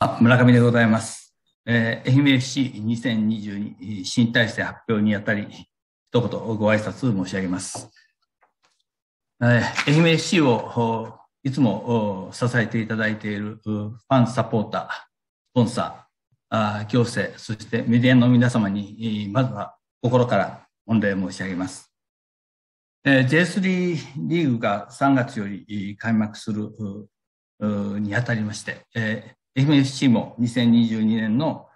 村上でございます。愛媛 FC2022 新体制発表にあたり、一言ご挨拶申し上げます。愛媛 FC をいつも支えていただいているファンサポーター、スポンサー、行政、そしてメディアの皆様に、まずは心から御礼申し上げます。J3 リーグが3月より開幕するにあたりまして、愛媛 FC も2022年の、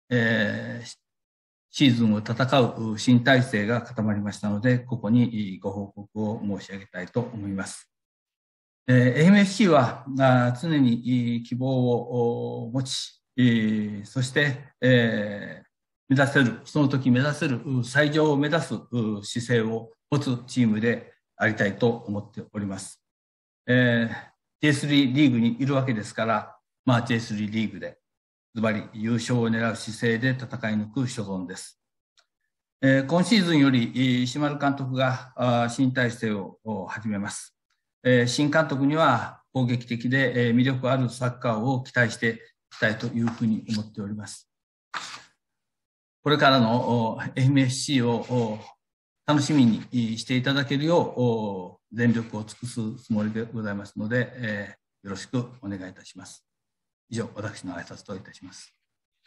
シーズンを戦う新体制が固まりましたので、ここにご報告を申し上げたいと思います。愛媛 FC は常に希望を持ち、そして、目指せる、その時目指せる最上を目指す姿勢を持つチームでありたいと思っております。J3 リーグにいるわけですから、J3 リーグでズバリ優勝を狙う姿勢で戦い抜く所存です。今シーズンより石丸監督が新体制を始めます。新監督には攻撃的で魅力あるサッカーを期待していきたいというふうに思っております。これからの愛媛 FC を楽しみにしていただけるよう全力を尽くすつもりでございますので、よろしくお願いいたします。以上、私の挨拶といたします。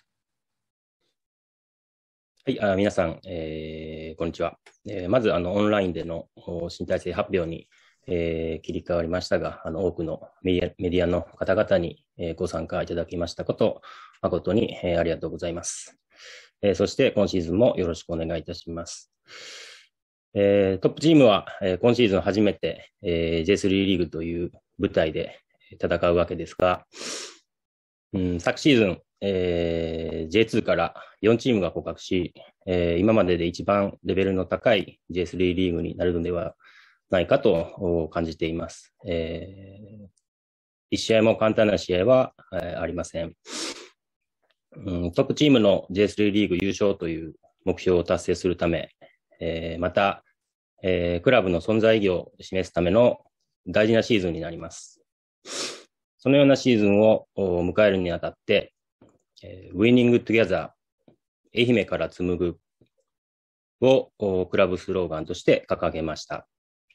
はい、皆さん、こんにちは。まずオンラインでの新体制発表に、切り替わりましたが、多くのメディアの方々に、ご参加いただきましたこと、誠に、ありがとうございます。そして今シーズンもよろしくお願いいたします。トップチームは、今シーズン初めて、J3 リーグという舞台で戦うわけですが、昨シーズン、J2 から4チームが降格し、今までで一番レベルの高い J3 リーグになるのではないかと感じています。一試合も簡単な試合はありません。トップチームの J3 リーグ優勝という目標を達成するため、また、クラブの存在意義を示すための大事なシーズンになります。そのようなシーズンを迎えるにあたって、Winning Together 愛媛から紡ぐをクラブスローガンとして掲げました。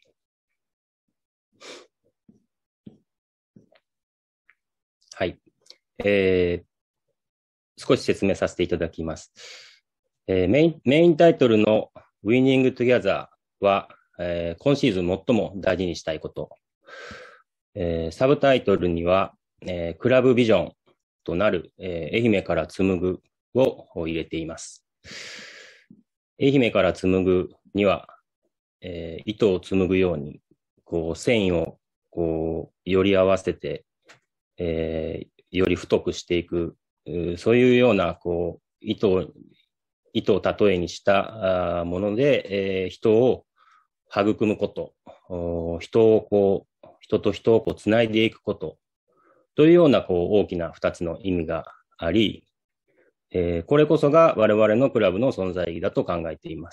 はい。少し説明させていただきます。メインタイトルの Winning Together は、今シーズン最も大事にしたいこと。サブタイトルには、クラブビジョンとなる、愛媛から紡ぐを入れています。愛媛から紡ぐには、糸を紡ぐように、繊維をより合わせて、より太くしていく、そういうような糸を例えにしたもので、人を育むこと、人と人をつないでいくことというような大きな2つの意味があり、これこそが我々のクラブの存在意義だと考えています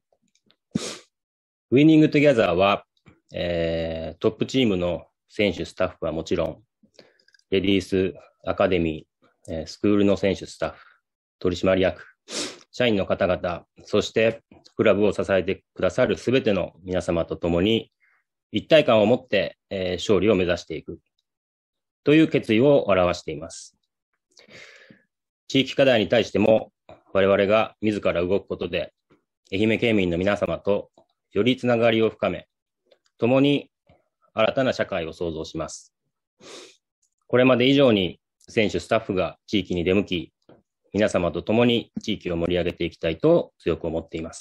。Winning Together は、トップチームの選手、スタッフはもちろん、レディース、アカデミー、スクールの選手、スタッフ、取締役、社員の方々、そしてクラブを支えてくださるすべての皆様と共に一体感を持って、勝利を目指していくという決意を表しています。地域課題に対しても我々が自ら動くことで愛媛県民の皆様とよりつながりを深め、共に新たな社会を創造します。これまで以上に選手、スタッフが地域に出向き、皆様と共に地域を盛り上げていきたいと強く思っています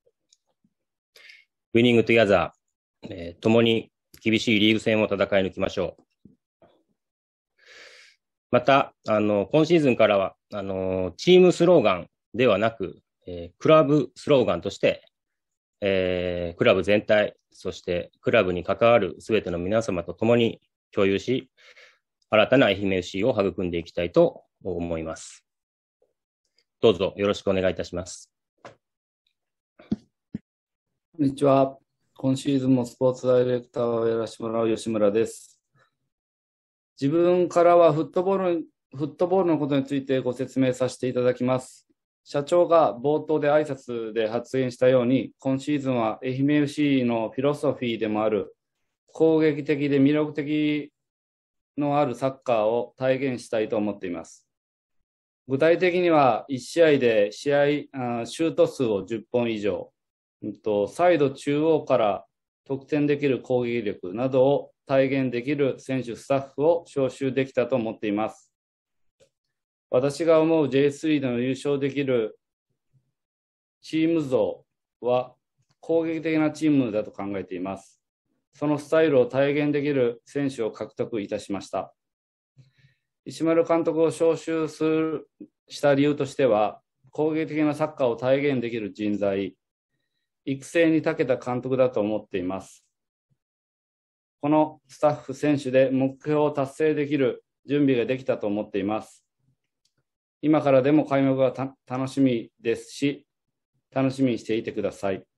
。Winning Together、共に厳しいリーグ戦を戦い抜きましょう。また、今シーズンからは、チームスローガンではなく、クラブスローガンとして、クラブ全体、そしてクラブに関わるすべての皆様と共に共有し、新たな愛媛 FC を育んでいきたいと思います。どうぞよろしくお願いいたします。 こんにちは。今シーズンもスポーツダイレクターをやらせてもらう吉村です。自分からはフットボールフットボールのことについてご説明させていただきます。社長が冒頭で挨拶で発言したように、今シーズンは愛媛 FC のフィロソフィーでもある攻撃的で魅力的のあるサッカーを体現したいと思っています。具体的には1試合でシュート数を10本以上、サイド中央から得点できる攻撃力などを体現できる選手スタッフを招集できたと思っています。私が思う J3 での優勝できるチーム像は攻撃的なチームだと考えています。そのスタイルを体現できる選手を獲得いたしました。石丸監督を招集した理由としては、攻撃的なサッカーを体現できる人材、育成に長けた監督だと思っています。このスタッフ選手で目標を達成できる準備ができたと思っています。今からでも開幕が楽しみですし、楽しみにしていてください。 おはよ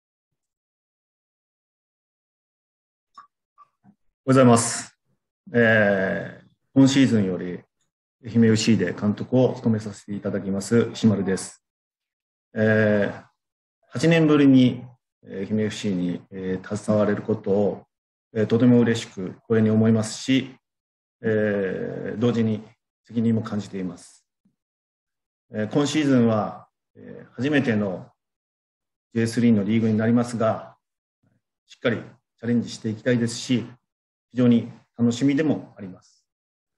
うございます。今シーズンより愛媛 FC で監督を務めさせていただきます石丸です。8年ぶりに愛媛 FC に携われることをとても嬉しく光栄に思いますし、同時に責任も感じています。今シーズンは初めての J3 のリーグになりますが、しっかりチャレンジしていきたいですし、非常に楽しみでもあります。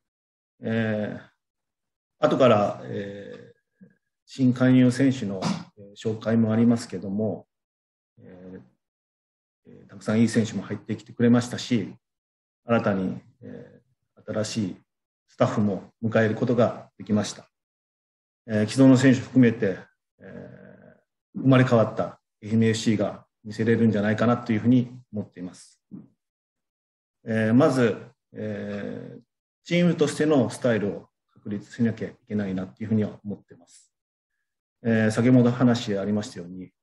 後から、新加入選手の紹介もありますけども、たくさんいい選手も入ってきてくれましたし、新たに、新しいスタッフも迎えることができました。既存の選手含めて、生まれ変わった愛媛 FC が見せれるんじゃないかなというふうに思っています。まず、チームとしてのスタイルを確立しなきゃいけないなというふうには思っています。先ほど話ありましたように、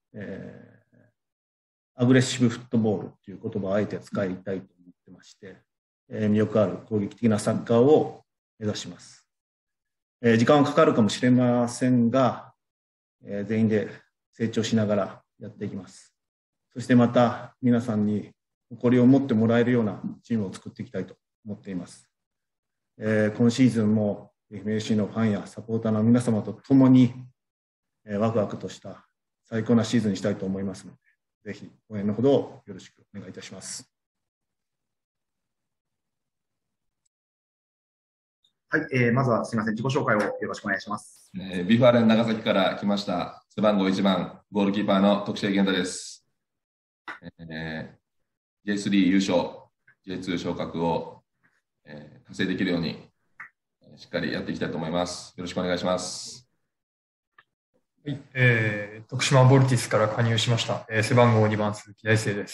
アグレッシブフットボールという言葉をあえて使いたいと思ってまして、魅力ある攻撃的なサッカーを目指します。時間はかかるかもしれませんが、全員で成長しながらやっていきます。そしてまた皆さんに誇りを持ってもらえるようなチームを作っていきたいと思っています。今シーズンも愛媛 FC のファンやサポーターの皆様と共にワクワクとした最高なシーズンにしたいと思いますので、ぜひ応援のほどよろしくお願いいたします。 はい、まずはすみません、自己紹介をよろしくお願いします。 ビファーレン長崎から来ました、背番号1番、ゴールキーパーの徳重源太です。J3 優勝、J2 昇格を、達成できるように、しっかりやっていきたいと思います。よろしくお願いします。 はい、徳島ボルティスから加入しました、背番号2番、鈴木大成です。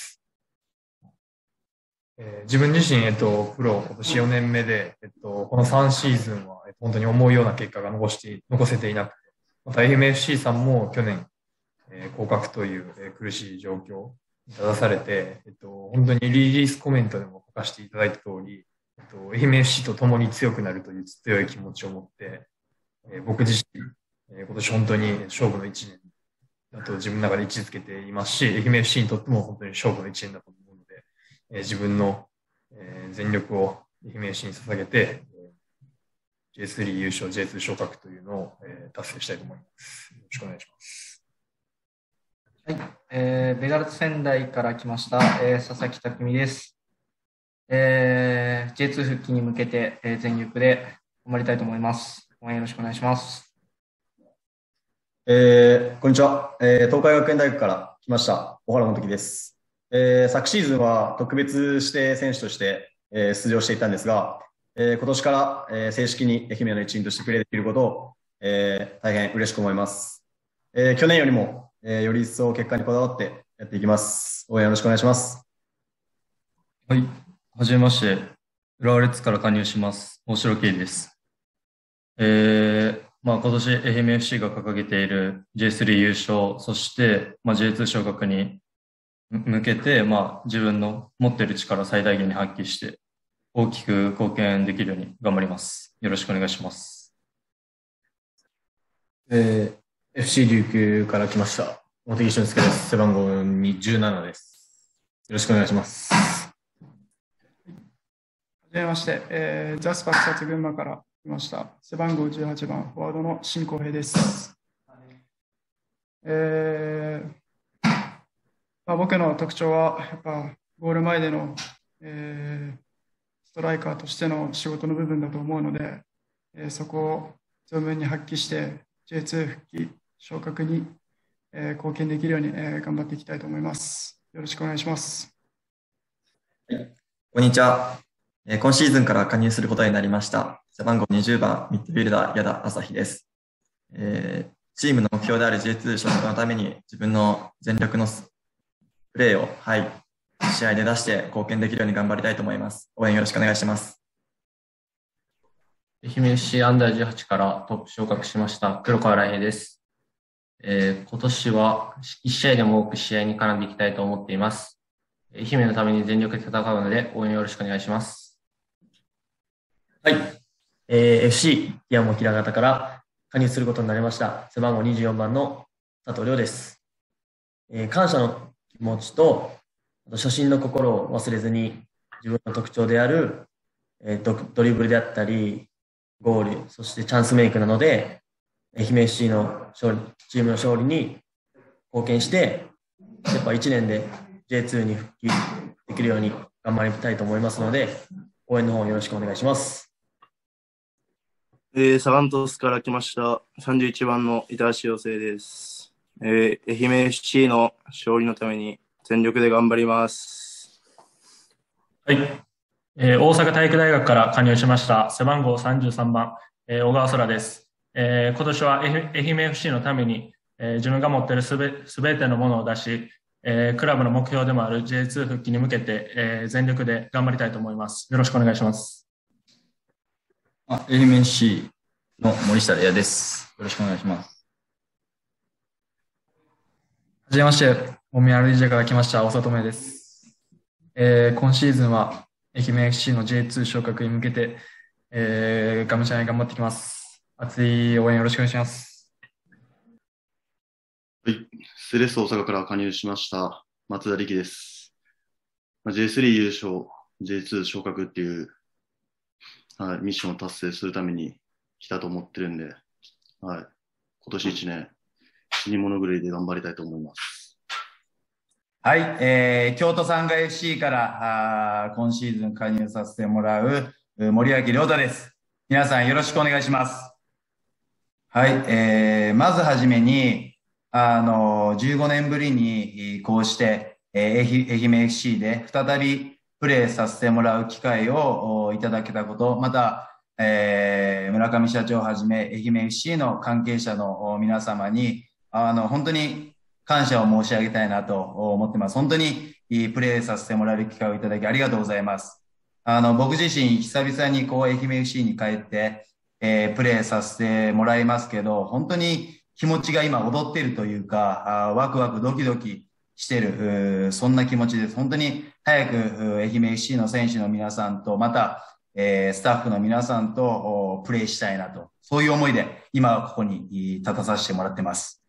自分自身、プロ今年4年目で、この3シーズンは、本当に思うような結果が残せていなくて、また愛媛 FC さんも去年、降格という苦しい状況に立たされて、本当にリリースコメントでも書かせていただいた通り、愛媛 FC と共に強くなるという強い気持ちを持って、僕自身、今年本当に勝負の1年だと自分の中で位置づけていますし、愛媛 FC にとっても本当に勝負の1年だと思うので、自分の全力を愛媛 FC に捧げて、J3 優勝、J2 昇格というのを達成したいと思います。よろしくお願いします。 はい、ベガルト仙台から来ました、佐々木匠です。J2 復帰に向けて、全力で頑張りたいと思います。応援よろしくお願いします。 こんにちは、東海学園大学から来ました小原元樹です。昨シーズンは特別指定選手として、出場していたんですが、今年から、正式に愛媛の一員としてプレーできることを、大変嬉しく思います。去年よりも、より一層結果にこだわってやっていきます。応援よろしくお願いします。 はい、はじめまして、浦和レッズから加入します。大城圭です。今年愛媛 FC が掲げている J3 優勝、そして、J2 昇格に向けて、自分の持っている力を最大限に発揮して、大きく貢献できるように頑張ります。よろしくお願いします。 FC 琉球から来ました。茂木俊介です。背番号17です。よろしくお願いします。 はじめまして、ジャスパ草津群馬から来ました。背番号18番、フォワードの新康平です。僕の特徴は、やっぱゴール前での、ストライカーとしての仕事の部分だと思うので、そこを存分に発揮して、J2 復帰、昇格に、貢献できるように、頑張っていきたいと思います。よろしくお願いします。 こんにちは。今シーズンから加入することになりました。背番号20番、ミッドフィルダー、矢田朝日です。チームの目標である J2 昇格のために自分の全力のプレーを、試合で出して貢献できるように頑張りたいと思います。応援よろしくお願いします。 愛媛 FC アンダー18からトップ昇格しました黒川来平です。今年は1試合でも多く試合に絡んでいきたいと思っています。愛媛のために全力で戦うので応援よろしくお願いします。 はい。FC 山本平方から加入することになりました。背番号24番の佐藤亮です。感謝の気持ちと初心の心を忘れずに自分の特徴であるドリブルであったりゴール、そしてチャンスメイクなので愛媛 FC の勝利、チームの勝利に貢献してやっぱ1年で J2 に復帰できるように頑張りたいと思いますので応援の方よろしくお願いします。 サガン鳥栖から来ました31番の板橋陽生です。愛媛 FC の勝利のために全力で頑張ります。 はい。大阪体育大学から加入しました背番号33番、小川空です。今年は愛媛 FC のために、自分が持っているすべてのものを出し、クラブの目標でもある J2 復帰に向けて、全力で頑張りたいと思います。よろしくお願いします。 愛媛 FC の森下礼也です。よろしくお願いします。 はじめまして、大宮 RDJ から来ました大里芽です。今シーズンは愛媛 FC の J2 昇格に向けて、がむしゃらに頑張ってきます。熱い応援よろしくお願いします。 はい、セレッソ大阪から加入しました松田力です。J3 優勝、J2 昇格っていう、ミッションを達成するために来たと思ってるんで、今年1年、死に物狂いで頑張りたいと思います。 はい、京都サンガ FC から今シーズン加入させてもらう森脇亮太です。皆さんよろしくお願いします。はい、まずはじめに、15年ぶりにこうして愛媛 FC で再びプレーさせてもらう機会をいただけたこと、また、村上社長をはじめ愛媛 FC の関係者の皆様に本当に感謝を申し上げたいなと思ってます。本当にいいプレーさせてもらえる機会をいただきありがとうございます。僕自身久々に愛媛 FC に帰って、プレーさせてもらいますけど、本当に気持ちが今踊っているというか、ワクワクドキドキしている、そんな気持ちです。本当に早く愛媛 FC の選手の皆さんと、また、スタッフの皆さんとプレーしたいなと、そういう思いで今はここに立たさせてもらってます。